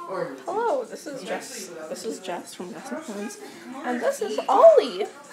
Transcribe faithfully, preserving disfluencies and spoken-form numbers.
Hello, this is Jess. This is Jess from Jess and Friends, and this is Ollie.